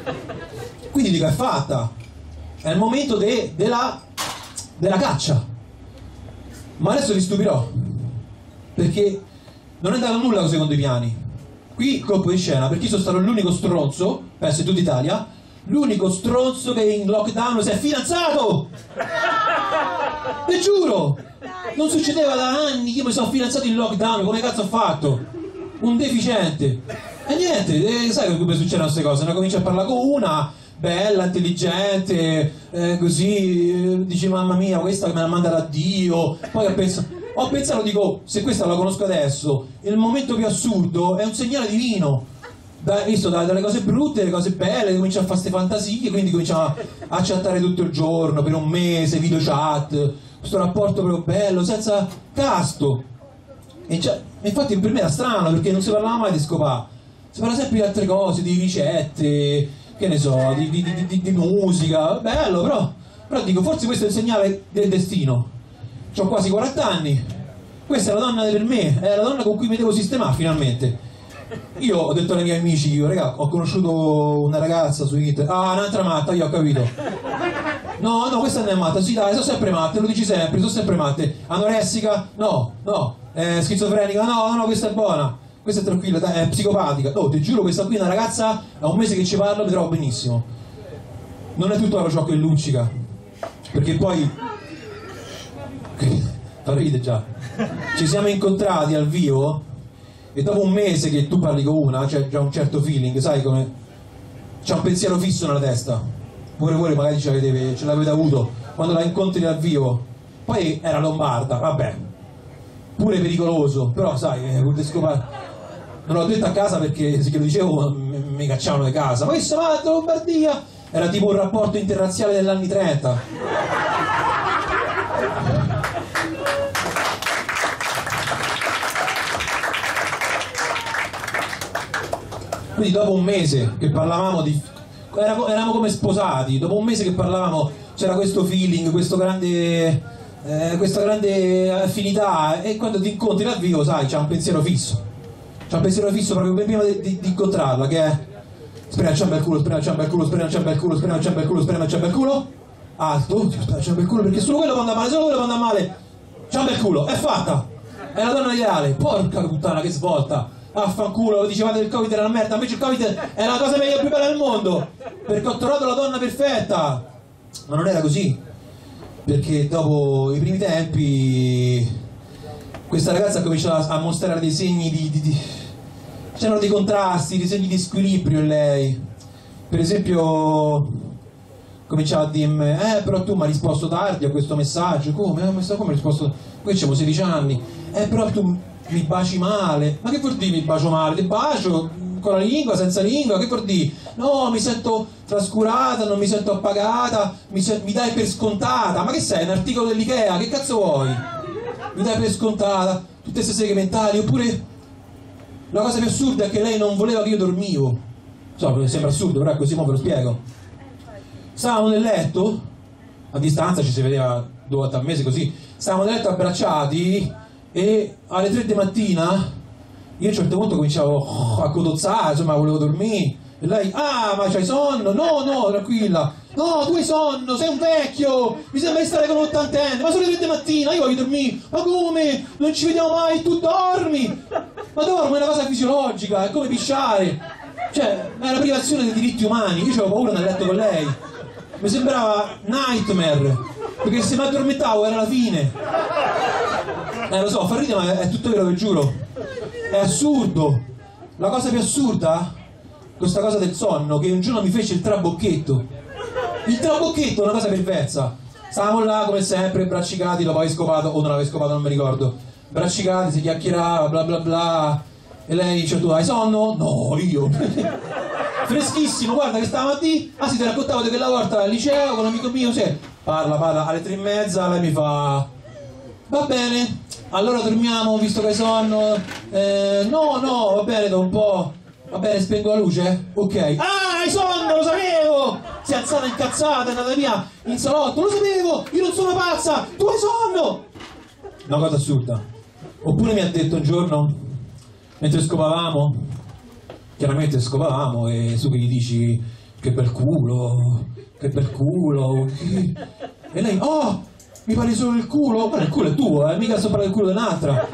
Quindi dico, è fatta, è il momento della caccia. Ma adesso vi stupirò, perché non è andato nulla secondo i piani. Qui colpo di scena, perché io sono stato l'unico stronzo, penso in tutta Italia, l'unico stronzo che in lockdown si è fidanzato! Ve giuro! Non succedeva da anni che io mi sono fidanzato in lockdown, come cazzo ho fatto? Un deficiente. E niente, sai come succedono queste cose? Ne cominci a parlare con una, bella, intelligente, così, dici mamma mia, questa me la manda da Dio. Poi ho pensato, dico, se questa la conosco adesso, il momento più assurdo è un segnale divino. Visto dalle cose brutte, le cose belle, comincia a fare queste fantasie, quindi cominciamo a chattare tutto il giorno, per un mese, video chat, questo rapporto proprio bello, senza casto. E infatti per me era strano, perché non si parlava mai di scopà, si parla sempre di altre cose, di ricette, che ne so, di musica, bello, però dico, forse questo è il segnale del destino. Ho quasi 40 anni, questa è la donna per me, è la donna con cui mi devo sistemare finalmente. Io ho detto ai miei amici, io, raga, ho conosciuto una ragazza su internet. Ah, un'altra matta, io ho capito. No, questa non è matta, sì dai, sono sempre matte, lo dici sempre, sono sempre matte. Anoressica? No, schizofrenica? No, questa è buona, questa è tranquilla, dai, è psicopatica. No, ti giuro, questa qui è una ragazza, a un mese che ci parlo mi trovo benissimo. Non è tutto oro ciò che luccica, perché poi fa ride già. Ci siamo incontrati al vivo e dopo un mese che tu parli con una c'è già un certo feeling, sai come c'è un pensiero fisso nella testa. Pure voi magari ce l'avete avuto quando la incontri dal vivo. Poi era lombarda, vabbè, pure pericoloso, però sai, non l'ho detto a casa perché se lo dicevo mi cacciavano di casa. Ma che sei matto, Lombardia? Era tipo un rapporto interrazziale degli anni 30. Quindi dopo un mese che parlavamo eravamo come sposati, dopo un mese che parlavamo c'era questo feeling, questa grande affinità, e quando ti incontri dal vivo, sai, c'è un pensiero fisso. C'è un pensiero fisso proprio prima di incontrarla, che è spera il ciambio al culo, spera il ciambio al culo, spera il ciambio al culo, spera il ciambio al culo, spera il ciambio al culo, alto, spera il ciambio al culo, perché solo quello può andare male, solo quello può andare male, ciambio al culo, è fatta, è la donna ideale. Porca puttana, che svolta! Affanculo, dicevate che il Covid era una merda, invece il Covid è la cosa meglio più bella del mondo, perché ho trovato la donna perfetta. Ma non era così, perché dopo i primi tempi questa ragazza ha cominciato a mostrare dei segni c'erano dei contrasti, dei segni di squilibrio in lei. Per esempio cominciava a dirmi, però tu mi hai risposto tardi a questo messaggio. Come hai risposto? Qui c'avevo 16 anni. Però tu mi baci male. Ma che vuol dire mi bacio male? Ti bacio con la lingua, senza lingua, che vuol dire? No, mi sento trascurata, non mi sento appagata, mi dai per scontata. Ma che sei, un articolo dell'Ikea? Che cazzo vuoi? Mi dai per scontata, tutte queste seghe mentali. Oppure la cosa più assurda è che lei non voleva che io dormivo. So, sembra assurdo, però è così, mo ve lo spiego. Stavamo nel letto, a distanza ci si vedeva 2 volte al mese così, stavamo nel letto abbracciati, e alle 3 di mattina io a un certo punto cominciavo a codozzare, insomma volevo dormire, e lei, ma c'hai sonno? No, tranquilla, no, tu hai sonno, sei un vecchio, mi sembra di stare con un ottantenne, ma sono le 3 di mattina, io voglio dormire. Ma come? Non ci vediamo mai, tu dormi? Ma dormo, è una cosa fisiologica, è come pisciare, cioè è la privazione dei diritti umani. Io avevo paura nel letto con lei, mi sembrava nightmare, perché se mi addormentavo era la fine. Lo so, fa ridere, ma è tutto vero, vi giuro. È assurdo. La cosa più assurda, questa cosa del sonno, che un giorno mi fece il trabocchetto. Il trabocchetto è una cosa perversa. Stavamo là come sempre, braccicati, dopo aver scopato, o non avevo scopato, non mi ricordo. Braccicati, si chiacchierava, bla bla bla. E lei dice, tu hai sonno? No, io. Freschissimo, guarda che stavamo a di. Ah sì, ti raccontavo di quella volta al liceo con un amico mio, sì. Parla, alle 3:30 lei mi fa, va bene, allora dormiamo visto che hai sonno. No, va bene, da un po'. Va bene, spengo la luce? Ok. Hai sonno, lo sapevo! Si è alzata incazzata, è andata via in salotto, lo sapevo! Io non sono pazza! Tu hai sonno! Una cosa assurda. Oppure mi ha detto un giorno, mentre scopavamo, chiaramente scopavamo, e su che gli dici che bel culo, che bel culo. E lei, oh, mi pari solo il culo? Guarda, il culo è tuo, mica sto parlando del culo dell'altra.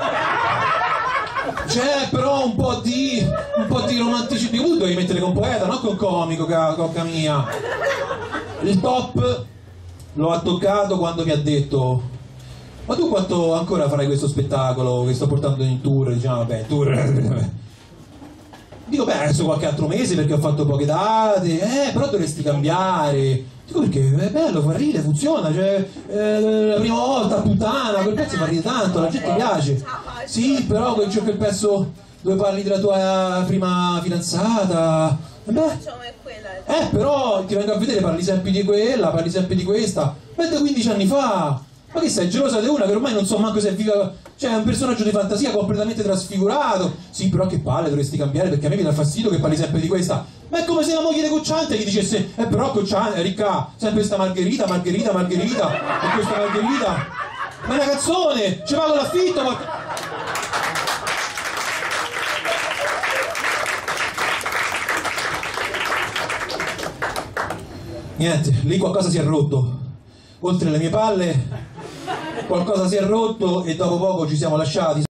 C'è però un po' di romanticismo, tu devi mettere con poeta, non con comico, cocca mia. Il top lo ha toccato quando mi ha detto: ma tu quanto ancora farai questo spettacolo che sto portando in tour? Diciamo, vabbè, tour. Dico, beh, adesso qualche altro mese perché ho fatto poche date, però dovresti cambiare. Dico, perché è bello, fa ridere, funziona, cioè, la prima volta, puttana, quel pezzo fa ridere tanto, la gente piace. Sì, però c'è quel pezzo dove parli della tua prima fidanzata. Beh, però ti vengo a vedere, parli sempre di quella, parli sempre di questa. Ma da 15 anni fa. Ma che sei gelosa di una che ormai non so manco se è viva, cioè è un personaggio di fantasia completamente trasfigurato. Sì, però che palle, dovresti cambiare perché a me mi dà fastidio che parli sempre di questa. Ma è come se la moglie di Cocciante gli dicesse: però Cocciante, ricca, sempre sta Margherita, Margherita, Margherita, e questa Margherita. Ma è una canzone, ci pago l'affitto, ma... Niente, lì qualcosa si è rotto. Oltre le mie palle qualcosa si è rotto e dopo poco ci siamo lasciati.